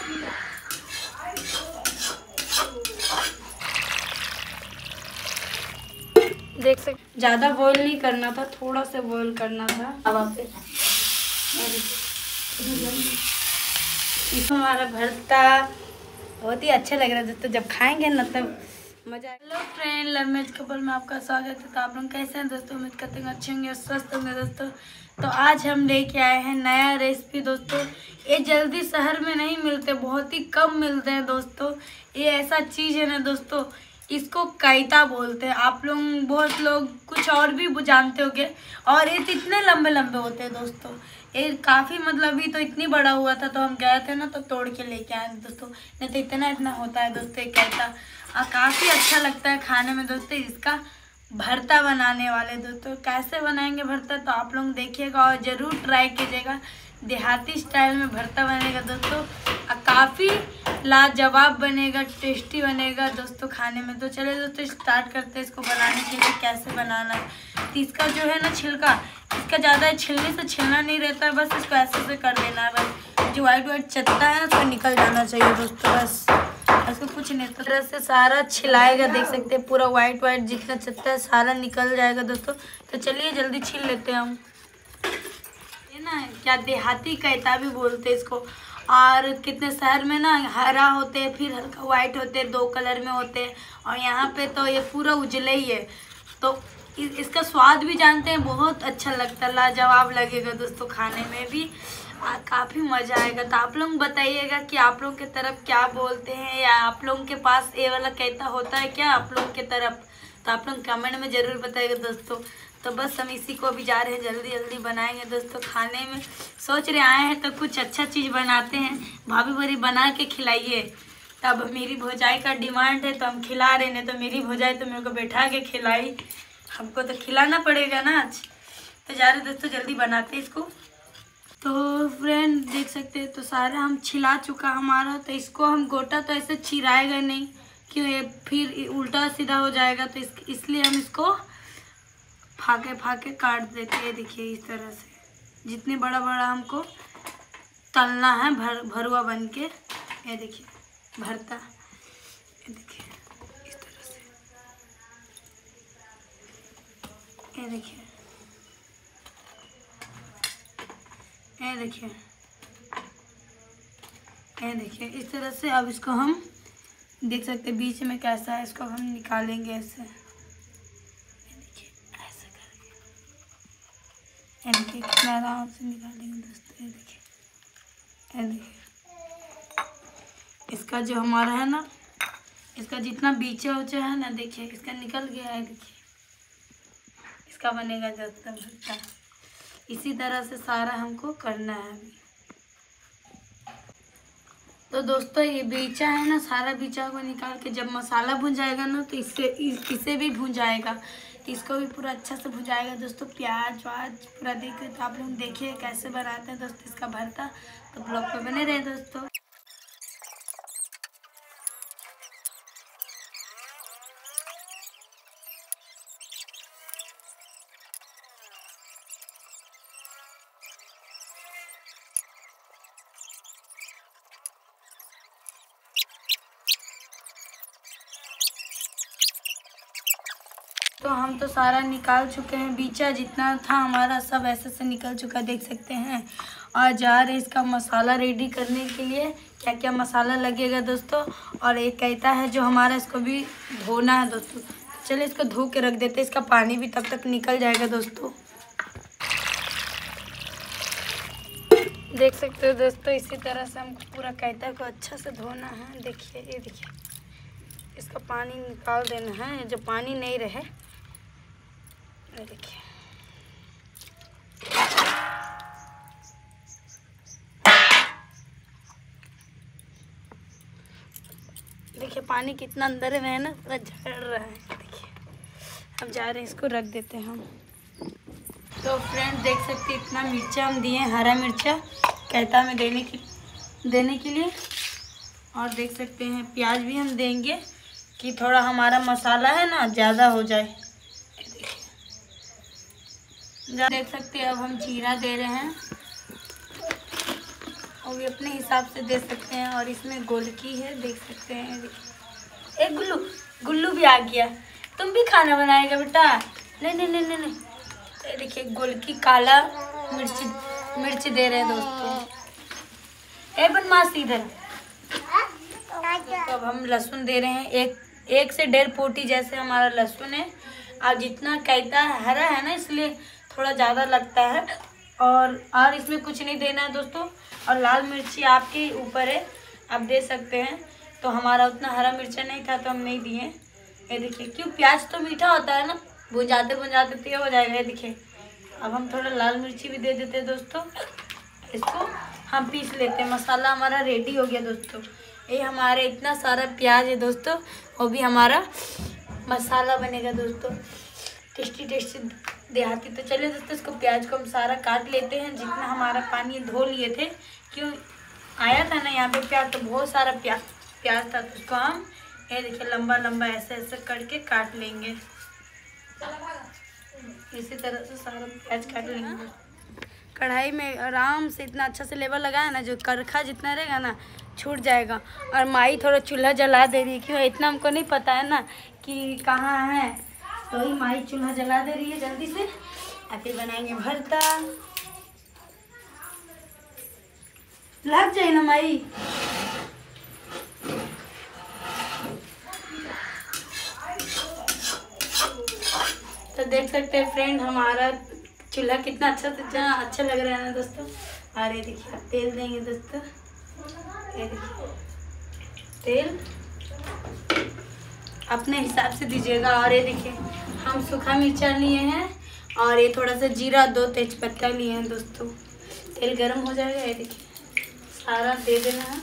देख सकते ज़्यादा बॉईल नहीं करना था, थोड़ा सा बॉईल करना था। अब आप इसमें हमारा भरता बहुत ही अच्छा लग रहा है दोस्तों, जब खाएंगे ना तब मजा। Hello friend, love marriage couple में आपका स्वागत है। तो आप लोग कैसे हैं दोस्तों? उम्मीद करते हैं अच्छे होंगे और स्वस्थ होंगे दोस्तों। तो आज हम लेके आए हैं नया रेसिपी दोस्तों। ये जल्दी शहर में नहीं मिलते, बहुत ही कम मिलते हैं दोस्तों। ये ऐसा चीज़ है ना दोस्तों, इसको कायता बोलते हैं। आप लोग बहुत लोग कुछ और भी जानते होंगे। और ये तो इतने लंबे लंबे होते हैं दोस्तों। ये काफ़ी मतलब अभी तो इतनी बड़ा हुआ था तो हम गए थे ना तो तोड़ के लेके आए दोस्तों। नहीं तो इतना इतना होता है दोस्तों ये कायता। काफ़ी अच्छा लगता है खाने में दोस्तों। इसका भरता बनाने वाले दोस्तों, कैसे बनाएंगे भरता तो आप लोग देखिएगा और ज़रूर ट्राई कीजिएगा। देहाती स्टाइल में भरता बनेगा दोस्तों, काफ़ी लाजवाब बनेगा, टेस्टी बनेगा दोस्तों खाने में। तो चलिए दोस्तों स्टार्ट करते हैं इसको बनाने के लिए कैसे बनाना है। तो इसका जो है ना छिलका, इसका ज़्यादा छिलने से छिलना नहीं रहता है, बस इसको ऐसे से कर देना है। बस जो वाइट वाइट चत्ता है उसको निकल जाना चाहिए दोस्तों, बस इसको कुछ नहीं। तो तरह से सारा छिलाएगा, देख सकते हैं पूरा वाइट वाइट जितना चत्ता है सारा निकल जाएगा दोस्तों। तो चलिए जल्दी छील लेते हैं हम। ये ना क्या देहाती कायता भी बोलते हैं इसको। और कितने शहर में ना हरा होते हैं, फिर हल्का वाइट होते हैं, 2 कलर में होते हैं। और यहाँ पे तो ये पूरा उजले ही है। तो इसका स्वाद भी जानते हैं, बहुत अच्छा लगता है, लाजवाब लगेगा दोस्तों खाने में भी। काफ़ी मज़ा आएगा। तो आप लोग बताइएगा कि आप लोग के तरफ क्या बोलते हैं, या आप लोगों के पास ये वाला कहता होता है क्या आप लोग के तरफ। तो आप लोग कमेंट में ज़रूर बताइएगा दोस्तों। तो बस हम इसी को अभी जा रहे हैं, जल्दी जल्दी बनाएंगे दोस्तों खाने में। सोच रहे आए हैं तो कुछ अच्छा चीज़ बनाते हैं, भाभी भरी बना के खिलाइए। तब मेरी भौजाई का डिमांड है तो हम खिला रहे हैं। तो मेरी भौजाई तो मेरे को बैठा के खिलाई, हमको तो खिलाना पड़ेगा ना आज। तो जा रहे दोस्तों जल्दी बनाते हैं इसको। तो फ्रेंड देख सकते हैं तो सारा हम छिला चुका हमारा। तो इसको हम गोटा तो ऐसे चिराएगा नहीं, क्यों ये फिर उल्टा सीधा हो जाएगा। तो इसलिए हम इसको फाके फाके काट देते हैं। देखिए इस तरह से जितने बड़ा बड़ा हमको तलना है भरुआ बन के। ये देखिए भरता, ये देखिए इस तरह से, ये देखिए, ये देखिए, ये देखिए इस तरह से। अब इसको हम देख सकते हैं बीच में कैसा है, इसको हम निकालेंगे ऐसे। ये देखिए ऐसे करके, ये देखिए कितना आराम से निकालेंगे दोस्तों। ये देखिए, ये देखिए इसका जो हमारा है ना, इसका जितना बीचा उचा है ना, देखिए इसका निकल गया है। देखिए इसका बनेगा दोस्तों भरता। इसी तरह से सारा हमको करना है अभी। तो दोस्तों ये बीचा है ना, सारा बीचा को निकाल के जब मसाला भुन जाएगा ना तो इसे भी भुन जाएगा। इसको भी पूरा अच्छा से भुजाएगा दोस्तों, प्याज वाज पूरा देखे। तो आप लोग देखिए कैसे बनाते हैं दोस्तों इसका भरता। तो ब्लॉग पे बने रहे दोस्तों। तो हम तो सारा निकाल चुके हैं, बीचा जितना था हमारा सब ऐसे से निकल चुका देख सकते हैं। और जा रहे इसका मसाला रेडी करने के लिए, क्या क्या मसाला लगेगा दोस्तों। और एक कहता है जो हमारा, इसको भी धोना है दोस्तों। चलिए इसको धो के रख देते हैं, इसका पानी भी तब तक निकल जाएगा दोस्तों। देख सकते हो दोस्तों इसी तरह से हमको पूरा कहता को अच्छा से धोना है। देखिए ये देखिए, इसका पानी निकाल देना है, जो पानी नहीं रहे। देखिए देखिए पानी कितना अंदर में है ना, पूरा झड़ रहा है। देखिए अब जा रहे हैं इसको रख देते हैं हम। तो फ्रेंड देख सकते हैं इतना मिर्चा हम दिए, हरा मिर्चा कहता में देने के लिए। और देख सकते हैं प्याज भी हम देंगे कि थोड़ा हमारा मसाला है ना ज़्यादा हो जाए। देख सकते हैं अब हम जीरा दे रहे हैं। वो भी अपने हिसाब से दे सकते हैं। और इसमें गोलकी है, देख सकते हैं। देखिए एक गुल्लू भी आ गया। तुम भी खाना बनाएगा बेटा? नहीं नहीं नहीं नहीं नहीं। देखिए गोलकी काला मिर्च दे रहे हैं दोस्तों। ए बदमाश इधर। तो अब हम लहसुन दे रहे हैं, एक से 1.5 पोटी जैसे हमारा लहसुन है। और जितना कहता है हरा है ना, इसलिए थोड़ा ज़्यादा लगता है। और इसमें कुछ नहीं देना है दोस्तों। और लाल मिर्ची आपके ऊपर है, आप दे सकते हैं। तो हमारा उतना हरा मिर्चा नहीं था तो हम नहीं दिए। ये देखिए, क्यों प्याज तो मीठा होता है ना, भुंजाते भुंजाते तो ये हो जाएगा। ये देखिए, अब हम थोड़ा लाल मिर्ची भी दे देते हैं दोस्तों। इसको हम पीस लेते हैं। मसाला हमारा रेडी हो गया दोस्तों। ये हमारे इतना सारा प्याज है दोस्तों, वो भी हमारा मसाला बनेगा दोस्तों, टेस्टी टेस्टी देहाती। तो चलिए दोस्तों, इसको प्याज को हम सारा काट लेते हैं। जितना हमारा पानी धो लिए थे, क्यों आया था ना यहाँ पे प्याज, तो बहुत सारा प्याज था। तो उसको हम ये देखिए लंबा लंबा ऐसे ऐसे करके काट लेंगे। इसी तरह से सारा प्याज काट लेंगे। कढ़ाई में आराम से इतना अच्छा से लेवल लगाया ना, जो करखा जितना रहेगा ना छूट जाएगा। और माई थोड़ा चूल्हा जला दे रही है, क्यों इतना हमको नहीं पता है ना कि कहाँ है। तो ही माई चूल्हा जला दे रही है जल्दी से। और फिर बनाएंगे भरता। लग जाए ना माई। तो देख सकते हैं फ्रेंड, हमारा चूल्हा कितना अच्छा लग रहा है ना दोस्तों। और ये देखिए तेल देंगे दोस्तों। ये देखिए तेल अपने हिसाब से दीजिएगा। और ये देखिए हम सूखा मिर्चा लिए हैं, और ये थोड़ा सा जीरा, 2 तेजपत्ता लिए हैं दोस्तों। तेल गरम हो जाएगा। ये देखिए सारा दे देना है।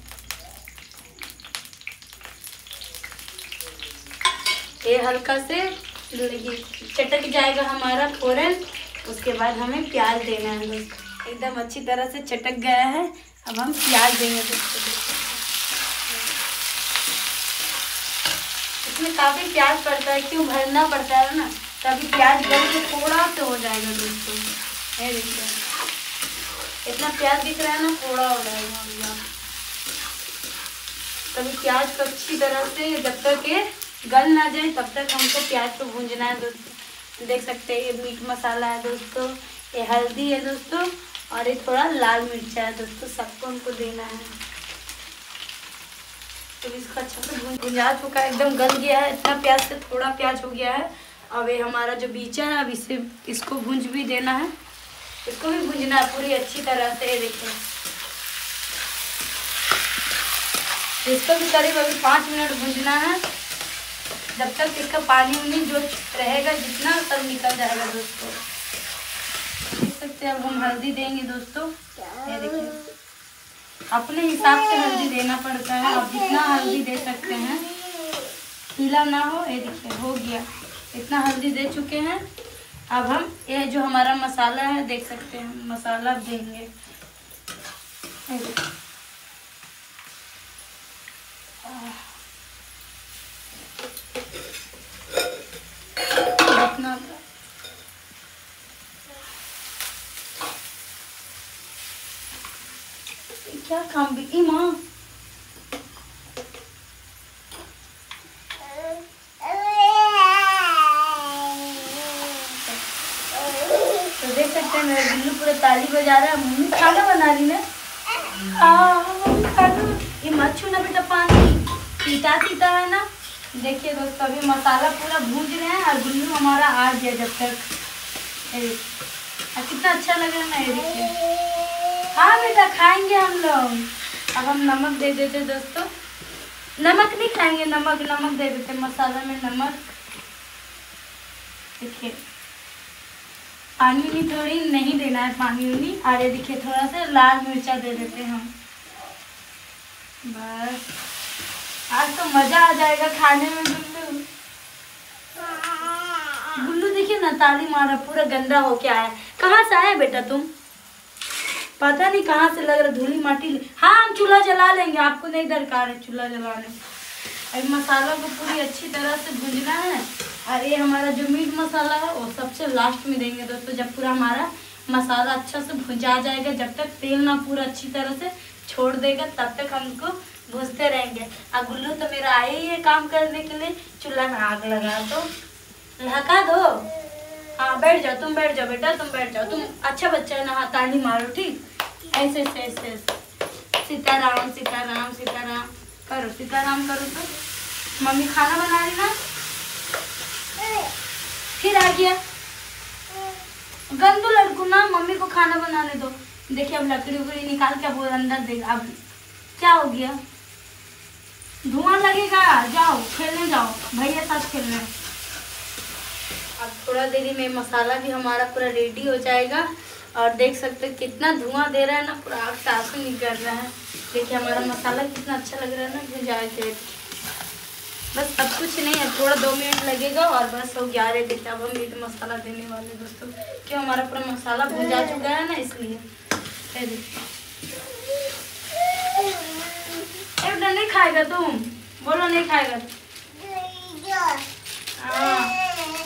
ये हल्का से चटक जाएगा हमारा फोरन। उसके बाद हमें प्याज देना है दोस्तों। एकदम अच्छी तरह से चटक गया है। अब हम प्याज देंगे दोस्तों। इसमें काफ़ी प्याज पड़ता है, क्यों भरना पड़ता है ना, तभी प्याज गल के थोड़ा सा हो जाएगा दोस्तों। ये देखिए इतना प्याज दिख रहा है ना, थोड़ा हो जाएगा। तभी प्याज को अच्छी तरह से, जब तक ये गल ना जाए तब तक हमको प्याज को भूंजना है दोस्तों। देख सकते हैं ये मीट मसाला है दोस्तों, ये हल्दी है दोस्तों, और ये थोड़ा लाल मिर्चा है दोस्तों। सबको हमको देना है। तो इसको अच्छा से भुंजा चुका है, एकदम गल गया है। इतना प्याज से थोड़ा प्याज हो गया है। अब ये हमारा जो बीचा है, अब इसको भूंज भी देना है। इसको भी भूंजना है पूरी अच्छी तरह से। ये देखिए इसको भी करीब अभी 5 मिनट भूंजना है, जब तक इसका पानी जो रहेगा जितना सब निकल जाएगा दोस्तों। देख सकते हैं। अब हम हल्दी देंगे दोस्तों। ये देखिए अपने हिसाब से हल्दी देना पड़ता है, आप जितना हल्दी दे सकते हैं, पीला ना हो। ये देखिए हो गया, इतना हल्दी दे चुके हैं। अब हम ये जो हमारा मसाला है, देख सकते हैं मसाला देंगे। क्या काम भी माँ। तो देख सकते हैं मेरा बिल्लू पूरा ताली बजा रहा है। मम्मी खाना बना रही है। ये मत छूना बेटा, पानी पीता है ना। देखिए दोस्तों अभी मसाला पूरा भूंज रहे हैं और बिल्लू हमारा आ गया। जब तक कितना अच्छा लग रहा है ना। ये देखिए हाँ बेटा खाएंगे हम लोग। अब हम नमक दे देते दोस्तों। नमक नहीं खाएंगे, नमक दे देते मसाला में नमक। देखिए पानी थोड़ी नहीं देना है, पानी उनी। और ये देखिए थोड़ा सा लाल मिर्चा दे देते हैं हम। बस आज तो मजा आ जाएगा खाने में। गुल्लू देखिए ना ताली मारा, पूरा गंदा होके आया। कहाँ से आया बेटा तुम? पता नहीं कहाँ से लग रहा, धूली माटी। हाँ हम चूल्हा जला लेंगे, आपको नहीं दरकार है चूल्हा जलाने। अभी मसाला को पूरी अच्छी तरह से भूंजना है। और ये हमारा जो मीट मसाला है वो सबसे लास्ट में देंगे दोस्तों, जब पूरा हमारा मसाला अच्छा से भुजा जाएगा। जब तक तेल ना पूरा अच्छी तरह से छोड़ देगा तब तक हम इसको भूनते रहेंगे। और गुल्लू तो मेरा आया ही है काम करने के लिए। चूल्हा में आग लगा दो, लगा दो। हाँ बैठ जाओ, तुम बैठ जाओ बेटा, तुम बैठ जाओ। तुम अच्छा बच्चा है ना, हाँ ताली मारो ठीक। ऐसे ऐसे ऐसे ऐसे सीताराम सीताराम सीताराम करो, सीताराम करो। तो मम्मी खाना बना रही ना, फिर आ गया गंदू लड़कू ना। मम्मी को खाना बनाने दो। देखिए अब लकड़ी उकड़ी निकाल के अब वो अंदर देगा। अब क्या हो गया, धुआं लगेगा। जाओ खेलने जाओ, भैया साथ खेलने। अब थोड़ा देरी में मसाला भी हमारा पूरा रेडी हो जाएगा। और देख सकते हैं कितना धुआं दे रहा है ना, पूरा आग से आंसू निकल रहा है। देखिए हमारा मसाला कितना अच्छा लग रहा है ना भुजा के। बस सब कुछ नहीं है, थोड़ा 2 मिनट लगेगा और बस हो गया रेडी। अब हम मीट मसाला देने वाले दोस्तों, क्यों हमारा पूरा मसाला भुजा चुका है ना इसलिए। बेटा नहीं खाएगा तुम, बोलो नहीं खाएगा। हाँ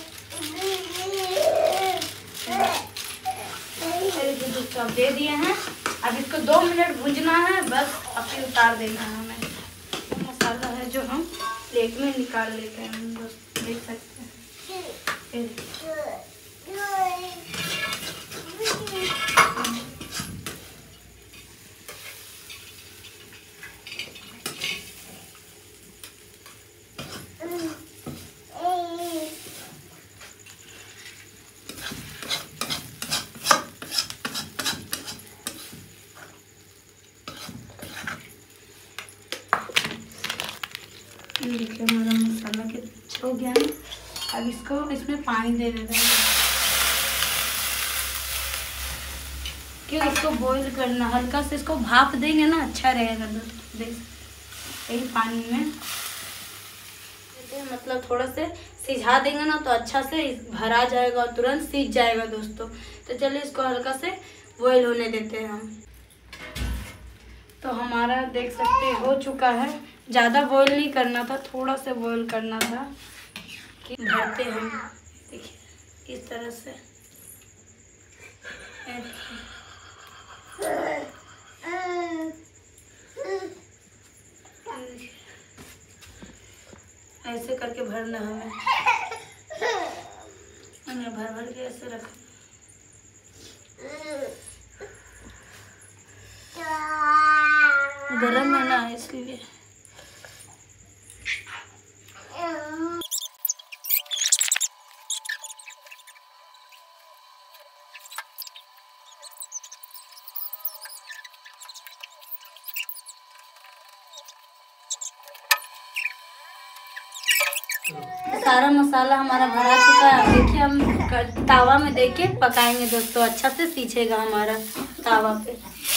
अब दे दिए हैं। अब इसको 2 मिनट भूनना है बस, अब फिर उतार देना है हमें। तो मसाला है जो हम प्लेट में निकाल लेते हैं, हम दोस्त देख सकते हैं। देखिए हमारा मसाला कितना हो गया है। अब इसको इसमें पानी दे देते हैं, क्यों इसको बॉईल करना, हल्का से इसको भाप देंगे ना अच्छा रहेगा। देख यही पानी में मतलब थोड़ा से सिझा देंगे ना तो अच्छा से भरा जाएगा और तुरंत सीझ जाएगा दोस्तों। तो चलिए इसको हल्का से बॉईल होने देते हैं हम। तो हमारा देख सकते हैं हो चुका है। ज़्यादा बॉईल नहीं करना था, थोड़ा से बॉईल करना था कि भरते हम। देखिए इस तरह से ऐसे करके भरना हमें, भर भर के ऐसे रखना। गरम है ना इसलिए। सारा मसाला हमारा भरा चुका है। देखिए हम तावा में देके पकाएंगे दोस्तों, अच्छा से सीझेगा हमारा तावा पे।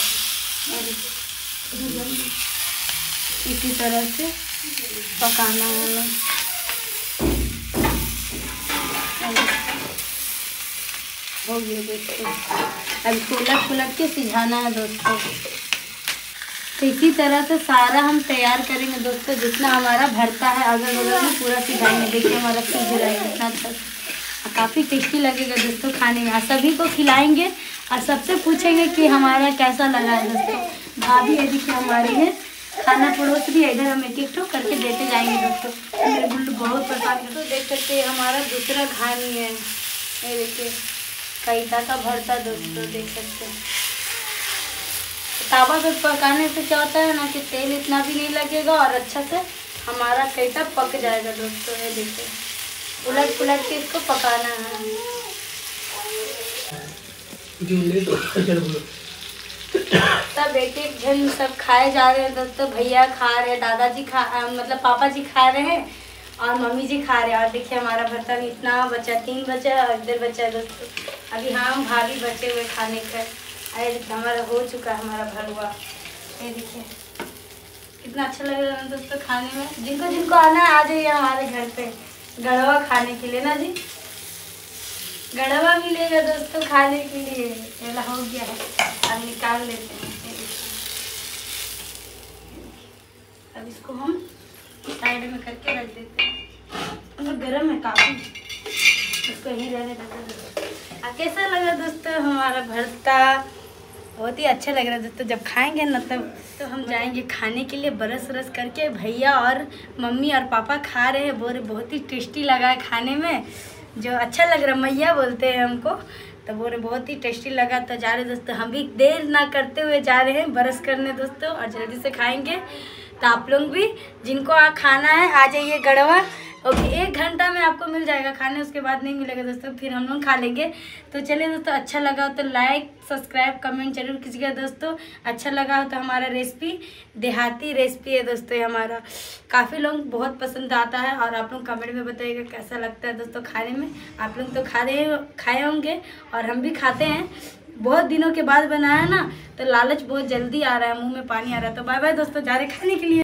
इसी तरह से पकाना है हमें। हो गया दोस्तों, अब उलट के सिझाना है दोस्तों। तो इसी तरह से सारा हम तैयार करेंगे दोस्तों, जितना हमारा भरता है अगल बगल में पूरा सिखाएंगे। देखिए हमारा सीख रहा है कितना अच्छा, काफ़ी टेस्टी लगेगा दोस्तों खाने में। सभी को खिलाएंगे और सबसे पूछेंगे कि हमारा कैसा लगा है दोस्तों। भाभी है देखिए हमारी है, खाना पड़ोस भी है, इधर हम एक एक करके देते जाएंगे दोस्तों। मेरे गुल्लू बहुत परेशान है। तो देख सकते हैं हमारा दूसरा घानी है, ये देखिए कैसा का भरता दोस्तों, देख सकते हैं। तावा पे पकाने से क्या होता है ना कि तेल इतना भी नहीं लगेगा और अच्छा से हमारा कैसा पक जाएगा दोस्तों। ये देखिए उलट पुलट के इसको पकाना है। सब एक एक जन सब खाए जा रहे हैं दोस्तों। भैया खा रहे हैं, दादाजी मतलब पापा जी खा रहे हैं और मम्मी जी खा रहे हैं। और देखिए हमारा बर्तन इतना बचा, 3 बचा और इधर बचा दोस्तों। अभी हम भाभी बचे हुए खाने का। अरे देखिए हमारा हो चुका है हमारा भरुआ। ये देखिए कितना अच्छा लग रहा है दोस्तों खाने में। जिनको जिनको आना है आ जाइए हमारे घर पे गढ़वा खाने के लिए ना जी। गढ़वा मिलेगा दोस्तों खाने के लिए। पहला हो गया है, अब निकाल लेते हैं। अब इसको हम साइड में करके रख देते हैं। गर्म है काफ़ी, इसको यहीं रहने देते हैं। कैसा लगा दोस्तों हमारा भरता? बहुत ही अच्छा लग रहा है दोस्तों। जब खाएंगे ना तब तो हम जाएंगे खाने के लिए। बरस वरस करके भैया और मम्मी और पापा खा रहे हैं, बोल रहे बहुत ही टेस्टी लगा है खाने में, जो अच्छा लग रहा है। मैया बोलते हैं हमको, तो बोल रहे बहुत ही टेस्टी लगा। तो जा रहे दोस्तों, हम भी देर ना करते हुए जा रहे हैं बरस करने दोस्तों, और जल्दी से खाएंगे। तो आप लोग भी जिनको खाना है आ जाइए गढ़वा। ओके, 1 घंटा में आपको मिल जाएगा खाने, उसके बाद नहीं मिलेगा दोस्तों, फिर हम लोग खा लेंगे। तो चलिए दोस्तों, अच्छा लगा हो तो लाइक सब्सक्राइब कमेंट जरूर कीजिएगा दोस्तों। अच्छा लगा हो तो हमारा रेसिपी देहाती रेसिपी है दोस्तों, हमारा काफ़ी लोग बहुत पसंद आता है। और आप लोग कमेंट में बताइएगा कैसा लगता है दोस्तों खाने में। आप लोग तो खाए होंगे और हम भी खाते हैं। बहुत दिनों के बाद बनाया ना, तो लालच बहुत जल्दी आ रहा है, मुँह में पानी आ रहा है। तो बाय बाय दोस्तों, जा रहे खाने के लिए।